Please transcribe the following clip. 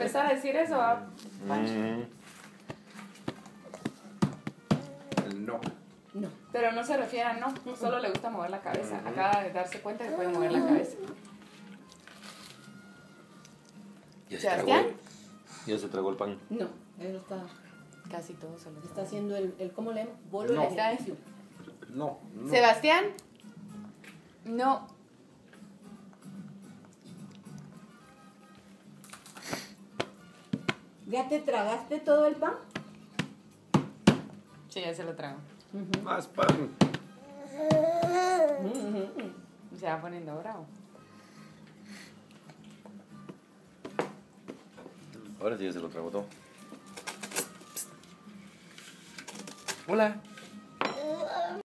empezar a decir eso, ¿va, Pancho? El no. No. Pero no se refiere a no, solo le gusta mover la cabeza. Acaba de darse cuenta que puede mover la cabeza. ¿Sebastián? Ya se tragó el pan. No, él está Casi todo se lo está haciendo el ¿cómo leemos? Bolo No. del ejercicio. No. ¿Sebastián? No. ¿Ya te tragaste todo el pan? Sí, ya se lo trago. Más pan. Se va poniendo bravo. Ahora sí ya se lo tragó todo. Hola.